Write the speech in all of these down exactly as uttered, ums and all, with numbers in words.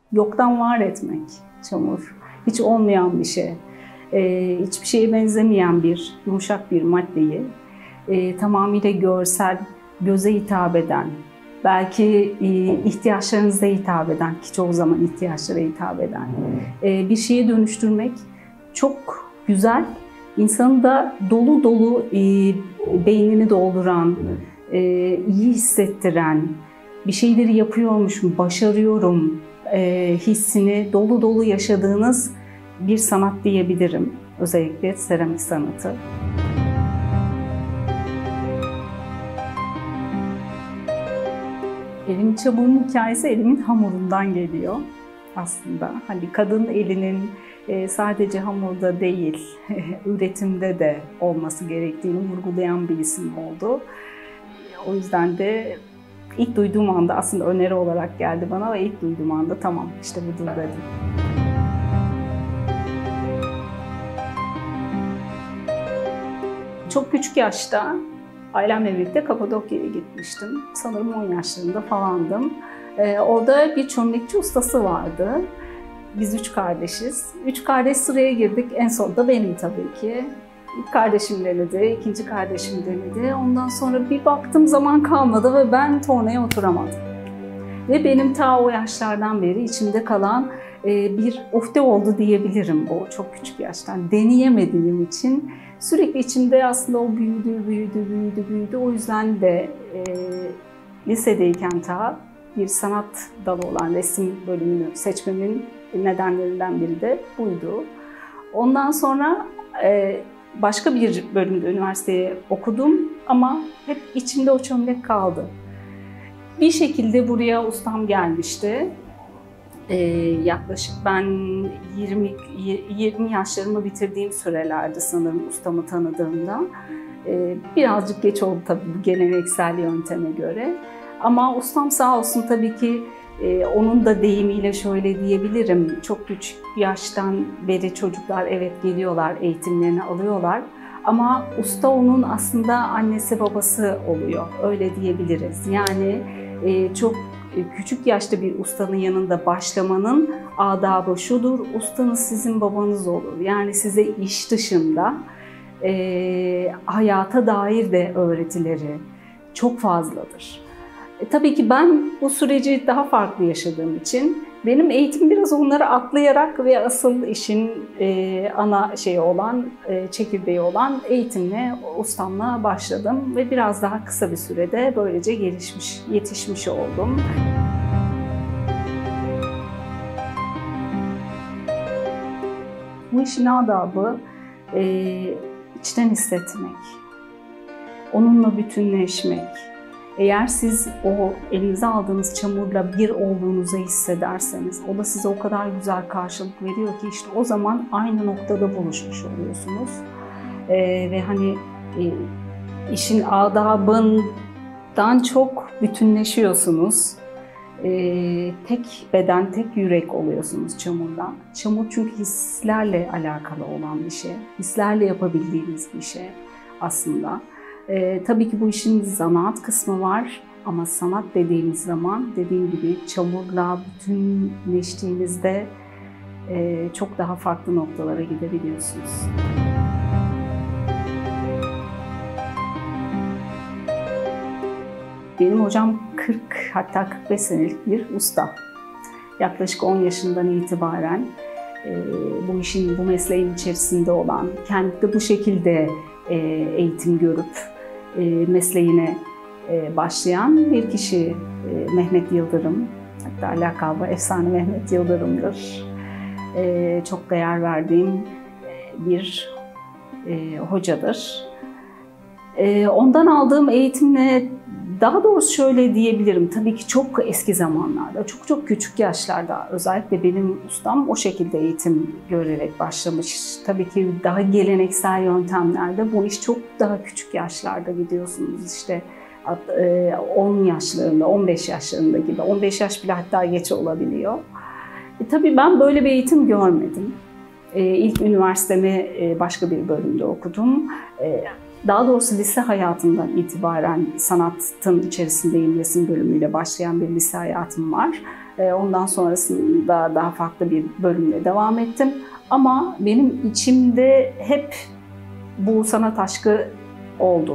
yoktan var etmek çamur. Hiç olmayan bir şey. Ee, hiçbir şeye benzemeyen bir, yumuşak bir maddeyi e, tamamıyla görsel, göze hitap eden, belki e, ihtiyaçlarınıza hitap eden, ki çoğu zaman ihtiyaçlara hitap eden e, bir şeye dönüştürmek çok güzel. İnsanı da dolu dolu e, beynini dolduran, e, iyi hissettiren, bir şeyleri yapıyormuşum, başarıyorum e, hissini dolu dolu yaşadığınız bir sanat diyebilirim. Özellikle seramik sanatı. Elimin çabuğunun hikayesi elimin hamurundan geliyor aslında. Hani kadın elinin sadece hamurda değil, üretimde de olması gerektiğini vurgulayan bir isim oldu. O yüzden de ilk duyduğum anda aslında öneri olarak geldi bana ve ilk duyduğum anda tamam işte budur dedim. Çok küçük yaşta ailemle birlikte Kapadokya'ya gitmiştim. Sanırım on yaşlarında falandım. Ee, orada bir çömlekçi ustası vardı. Biz üç kardeşiz. Üç kardeş sıraya girdik. En sonunda benim tabii ki. İlk kardeşim denedi, ikinci kardeşim denedi. Ondan sonra bir baktım zaman kalmadı ve ben tornaya oturamadım. Ve benim ta o yaşlardan beri içimde kalan e, bir ufte oldu diyebilirim bu çok küçük yaştan. Deneyemediğim için sürekli içimde aslında o büyüdü, büyüdü, büyüdü, büyüdü. O yüzden de e, lisedeyken ta bir sanat dalı olan resim bölümünü seçmemin nedenlerinden biri de buydu. Ondan sonra e, başka bir bölümde üniversiteye okudum ama hep içimde o çömlek kaldı. Bir şekilde buraya ustam gelmişti. Ee, yaklaşık ben yirmi, yirmi yaşlarımı bitirdiğim sürelerde sanırım ustamı tanıdığımda. Ee, birazcık geç oldu tabii bu geleneksel yönteme göre. Ama ustam sağ olsun tabii ki e, onun da deyimiyle şöyle diyebilirim. Çok küçük yaştan beri çocuklar evet geliyorlar, eğitimlerini alıyorlar. Ama usta onun aslında annesi babası oluyor, öyle diyebiliriz. Yani e, çok küçük yaşta bir ustanın yanında başlamanın adabı şudur, ustanız sizin babanız olur. Yani size iş dışında e, hayata dair de öğretileri çok fazladır. E, tabii ki ben bu süreci daha farklı yaşadığım için benim eğitim biraz onları atlayarak ve asıl işin e, ana şeyi olan, e, çekirdeği olan eğitimle, ustamla başladım ve biraz daha kısa bir sürede böylece gelişmiş, yetişmiş oldum. Bu işin adabı e, içten hissetmek, onunla bütünleşmek. Eğer siz o elinize aldığınız çamurla bir olduğunuzu hissederseniz, o da size o kadar güzel karşılık veriyor ki işte o zaman aynı noktada buluşmuş oluyorsunuz. Ee, ve hani e, işin adabından çok bütünleşiyorsunuz. Ee, tek beden, tek yürek oluyorsunuz çamurla. Çamur çünkü hislerle alakalı olan bir şey. Hislerle yapabildiğiniz bir şey aslında. Ee, tabii ki bu işin zanaat kısmı var ama sanat dediğimiz zaman dediğim gibi çamurla bütünleştiğinizde e, çok daha farklı noktalara gidebiliyorsunuz. Benim hocam kırk hatta kırk beş senelik bir usta. Yaklaşık on yaşından itibaren e, bu işin, bu mesleğin içerisinde olan, kendi de bu şekilde e, eğitim görüp e, mesleğine e, başlayan bir kişi e, Mehmet Yıldırım. Hatta lakabı Efsane Mehmet Yıldırım'dır. E, çok değer verdiğim e, bir e, hocadır. E, ondan aldığım eğitimle, daha doğrusu şöyle diyebilirim, tabii ki çok eski zamanlarda, çok çok küçük yaşlarda özellikle benim ustam o şekilde eğitim görerek başlamış. Tabii ki daha geleneksel yöntemlerde bu iş çok daha küçük yaşlarda gidiyorsunuz. İşte on yaşlarında, on beş yaşlarında gibi, on beş yaş bile hatta geç olabiliyor. E, tabii ben böyle bir eğitim görmedim. E, ilk üniversitemi e, başka bir bölümde okudum. E, daha doğrusu lise hayatından itibaren sanatın içerisindeyim. Resim bölümüyle başlayan bir lise hayatım var. Ondan sonrasında daha farklı bir bölümle devam ettim. Ama benim içimde hep bu sanat aşkı oldu.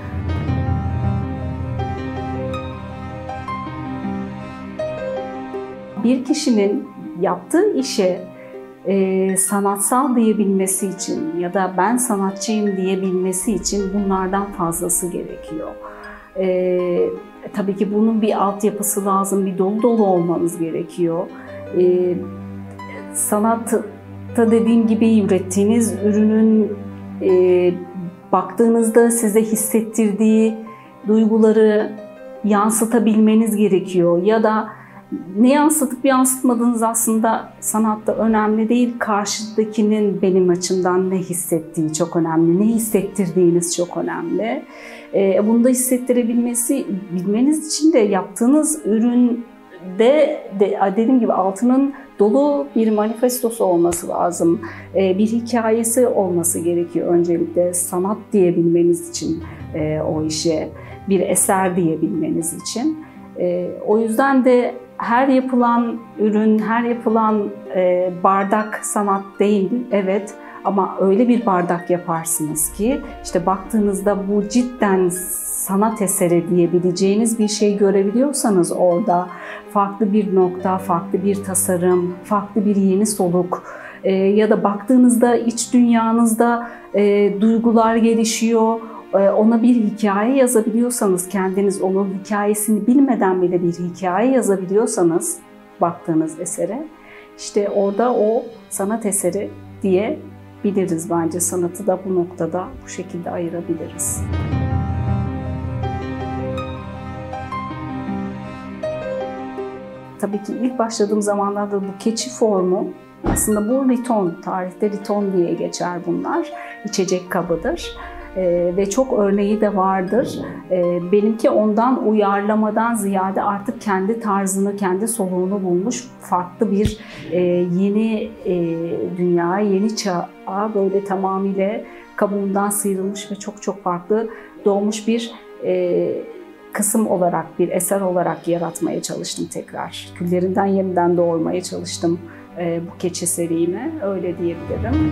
Bir kişinin yaptığı işe e, sanatsal diyebilmesi için ya da ben sanatçıyım diyebilmesi için bunlardan fazlası gerekiyor. E, tabii ki bunun bir altyapısı lazım, bir dolu dolu olmanız gerekiyor. E, sanatta dediğim gibi ürettiğiniz ürünün e, baktığınızda size hissettirdiği duyguları yansıtabilmeniz gerekiyor. Ya da ne yansıtıp yansıtmadığınız aslında sanatta önemli değil. Karşıdakinin benim açımdan ne hissettiği çok önemli. Ne hissettirdiğiniz çok önemli. E, bunu da hissettirebilmesi, bilmeniz için de yaptığınız üründe de, dediğim gibi altının dolu bir manifestosu olması lazım. E, bir hikayesi olması gerekiyor öncelikle sanat diyebilmeniz için e, o işe, bir eser diyebilmeniz için. E, o yüzden de her yapılan ürün, her yapılan e, bardak sanat değil, evet. Ama öyle bir bardak yaparsınız ki işte baktığınızda bu cidden sanat eseri diyebileceğiniz bir şey görebiliyorsanız orada farklı bir nokta, farklı bir tasarım, farklı bir yeni soluk e, ya da baktığınızda iç dünyanızda e, duygular gelişiyor. Ona bir hikaye yazabiliyorsanız, kendiniz onun hikayesini bilmeden bile bir hikaye yazabiliyorsanız baktığınız esere, işte orada o sanat eseri diyebiliriz bence. Sanatı da bu noktada bu şekilde ayırabiliriz. Tabii ki ilk başladığım zamanlarda bu keçi formu, aslında bu riton, tarihte riton diye geçer bunlar, içecek kabıdır. Ee, ve çok örneği de vardır. Ee, benimki ondan uyarlamadan ziyade artık kendi tarzını, kendi soluğunu bulmuş farklı bir e, yeni e, dünya, yeni çağa böyle tamamıyla kabuğundan sıyrılmış ve çok çok farklı doğmuş bir e, kısım olarak, bir eser olarak yaratmaya çalıştım tekrar. Küllerinden yeniden doğurmaya çalıştım e, bu keçi serimi, öyle diyebilirim.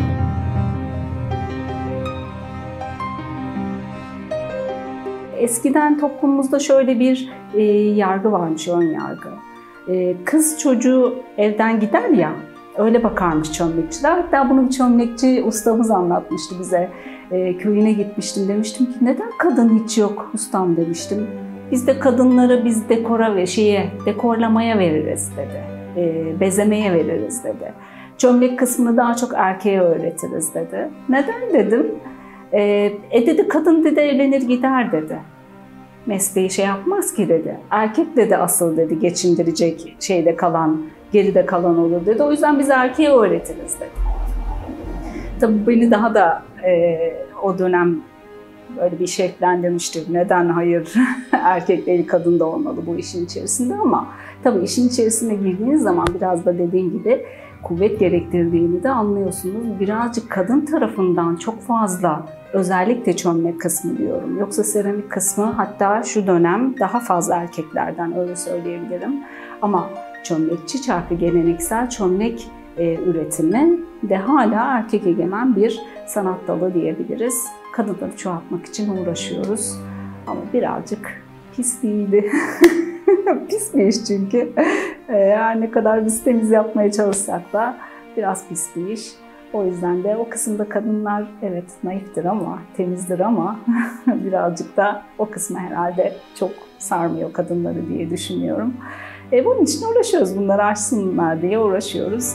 Eskiden toplumumuzda şöyle bir e, yargı varmış, ön yargı. E, kız çocuğu evden gider ya, öyle bakarmış çömlekçiler. Hatta bunu bir çömlekçi ustamız anlatmıştı bize. E, köyüne gitmiştim, demiştim ki neden kadın hiç yok ustam demiştim. Biz de kadınları biz dekora ve şeye, dekorlamaya veririz dedi. E, bezemeye veririz dedi. Çömlek kısmını daha çok erkeğe öğretiriz dedi. Neden dedim. E, e dedi kadın dedi evlenir gider dedi. Mesleği şey yapmaz ki dedi. Erkek dedi asıl dedi geçindirecek şeyde kalan, geride kalan olur dedi. O yüzden biz erkeğe öğretiriz dedi. Tabii beni daha da e, o dönem böyle bir şevklendirmiştir. Neden hayır erkek değil kadın da olmalı bu işin içerisinde, ama tabii işin içerisine girdiğiniz zaman biraz da dediğim gibi kuvvet gerektirdiğini de anlıyorsunuz. Birazcık kadın tarafından çok fazla, özellikle çömlek kısmı diyorum. Yoksa seramik kısmı hatta şu dönem daha fazla erkeklerden, öyle söyleyebilirim. Ama çömlekçi çarkı, geleneksel çömlek e, üretimi de hala erkek egemen bir sanat dalı diyebiliriz. Kadınları çoğaltmak için uğraşıyoruz. Ama birazcık pis değildi. Pis bir iş çünkü. Her ne kadar biz temiz yapmaya çalışsak da biraz pis bir iş. O yüzden de o kısımda kadınlar evet naiftir ama, temizdir ama birazcık da o kısmı herhalde çok sarmıyor kadınları diye düşünüyorum. E, bunun için uğraşıyoruz, bunları aşsınlar diye uğraşıyoruz.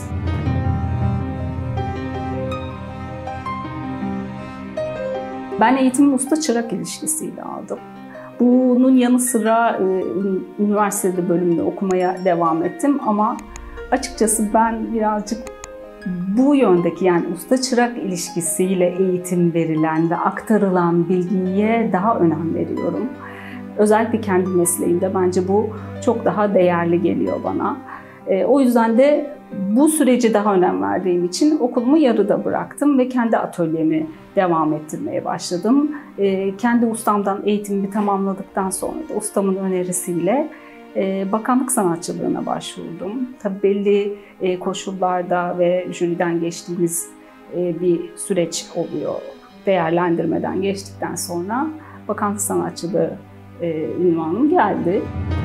Ben eğitimimi usta-çırak ilişkisiyle aldım. Bunun yanı sıra e, üniversitede bölümde okumaya devam ettim ama açıkçası ben birazcık bu yöndeki, yani usta-çırak ilişkisiyle eğitim verilen ve aktarılan bilgiye daha önem veriyorum. Özellikle kendi mesleğimde bence bu çok daha değerli geliyor bana. E, o yüzden de bu sürece daha önem verdiğim için okulumu yarıda bıraktım ve kendi atölyemi devam ettirmeye başladım. E, kendi ustamdan eğitimimi tamamladıktan sonra da ustamın önerisiyle e, bakanlık sanatçılığına başvurdum. Tabii belli e, koşullarda ve jüriden geçtiğimiz e, bir süreç oluyor. Değerlendirmeden geçtikten sonra bakanlık sanatçılığı e, ünvanım geldi.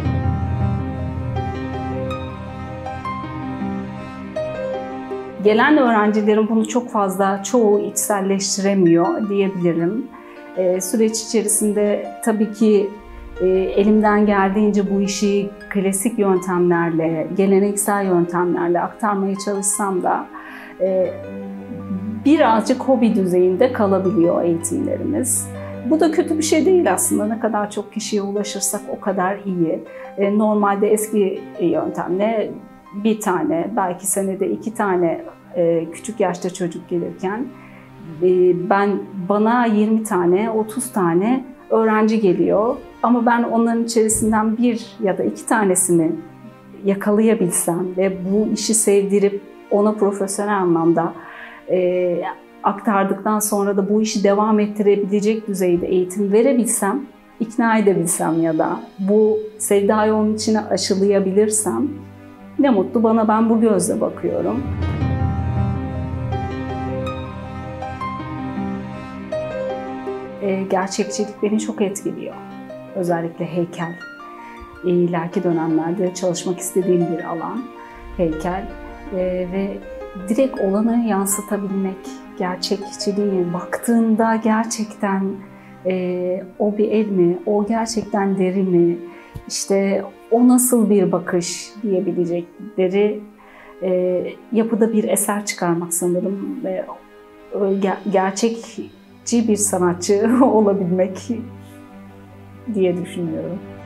Gelen öğrencilerin bunu çok fazla çoğu içselleştiremiyor diyebilirim. E, süreç içerisinde tabii ki e, elimden geldiğince bu işi klasik yöntemlerle, geleneksel yöntemlerle aktarmaya çalışsam da e, birazcık hobi düzeyinde kalabiliyor eğitimlerimiz. Bu da kötü bir şey değil aslında. Ne kadar çok kişiye ulaşırsak o kadar iyi. E, normalde eski yöntemle bir tane, belki senede iki tane e, küçük yaşta çocuk gelirken e, ben bana yirmi tane, otuz tane öğrenci geliyor. Ama ben onların içerisinden bir ya da iki tanesini yakalayabilsem ve bu işi sevdirip ona profesyonel anlamda e, aktardıktan sonra da bu işi devam ettirebilecek düzeyde eğitim verebilsem, ikna edebilsem ya da bu sevdayı onun içine aşılayabilirsem ne mutlu bana, ben bu gözle bakıyorum. E, gerçekçilik beni çok etkiliyor. Özellikle heykel. E, ileriki dönemlerde çalışmak istediğim bir alan, heykel. E, ve direkt olanı yansıtabilmek, gerçekçiliği baktığında gerçekten e, o bir el mi, o gerçekten deri mi, işte o nasıl bir bakış diyebilecekleri e, yapıda bir eser çıkarmak sanırım ve ger- gerçekçi bir sanatçı olabilmek diye düşünüyorum.